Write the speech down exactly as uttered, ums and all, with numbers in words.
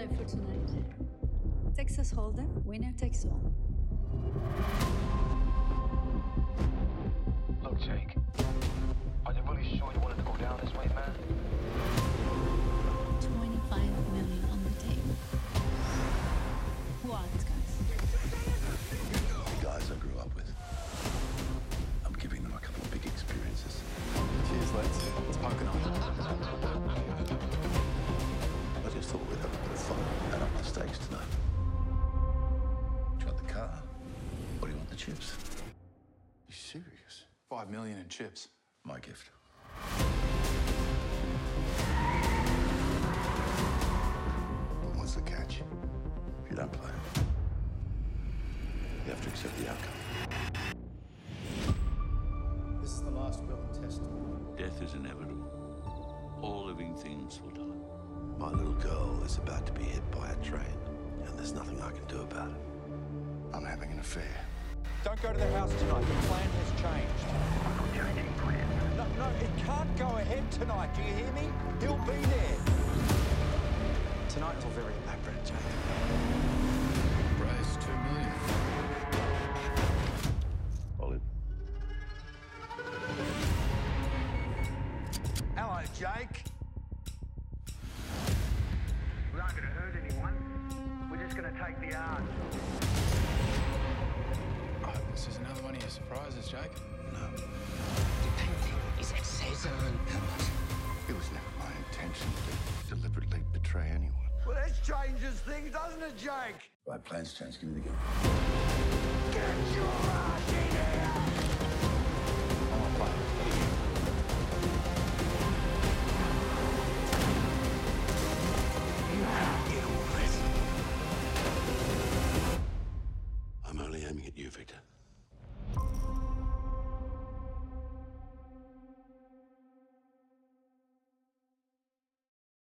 for tonight. Texas Hold'em, winner takes all. Look, Jake. Are you really sure you wanted to go down this way, man? twenty-five million on the table. What, guys? The guys I grew up with. I'm giving them a couple of big experiences. Cheers, lads. It's poking on. I just thought we'd have a bit of fun and up the stakes tonight. Do you want the car? Or do you want the chips? You serious? Five million in chips. My gift. What's the catch? If you don't play, you have to accept the outcome. This is the last will and testament. Death is inevitable. All living things will die. My little girl is about to be hit by a train, and there's nothing I can do about it. I'm having an affair. Don't go to the house tonight. The plan has changed. Changing plan. No, no, it can't go ahead tonight. Do you hear me? He'll be there. Tonight's all very elaborate, Jake. Raise two million. Olive. Hello, Jake. We aren't going to hurt anyone. We're just going to take the art. I hope this is another one of your surprises, Jake. No. The painting is a Cezanne helmet. It was never my intention to deliberately betray anyone. Well, that changes things, doesn't it, Jake? Right, plans change. Give me the gun. Get your ass in here! I want to play.